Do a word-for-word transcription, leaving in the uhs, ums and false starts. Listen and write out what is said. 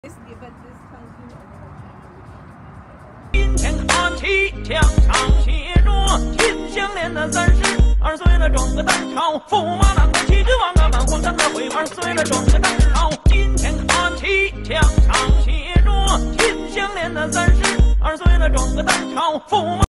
今天看齐，墙上写着秦香莲的三十二岁了，装个蛋炒，驸马郎的气质王啊，满皇上的回二岁了，装个蛋炒。今天看齐，墙上写着秦香莲的三十二岁了，装个蛋炒，驸马。